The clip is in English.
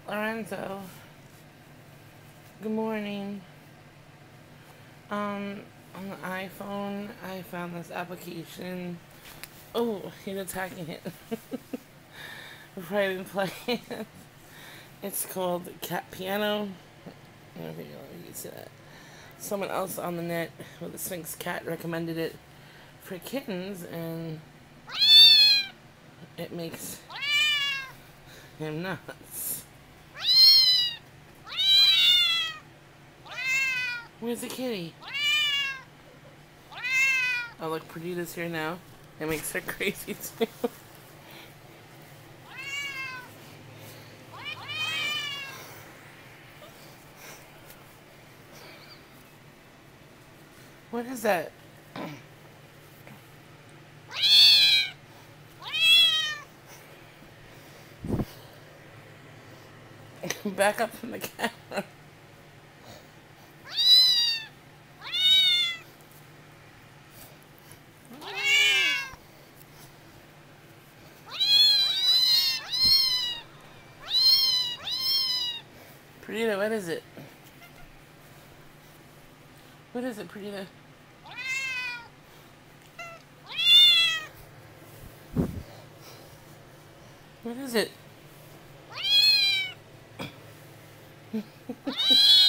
Lorenzo, good morning. On the iPhone, I found this application. Oh, he's attacking it. Right in play. It's called Cat Piano. I don't know if you can see that. Someone else on the net with a Sphinx cat recommended it for kittens, and it makes him nuts. Where's the kitty? Oh, look, Perdita's here now. It makes her crazy too. What is that? Back up from the camera. Perdita, what is it? What is it, Perdita? What is it?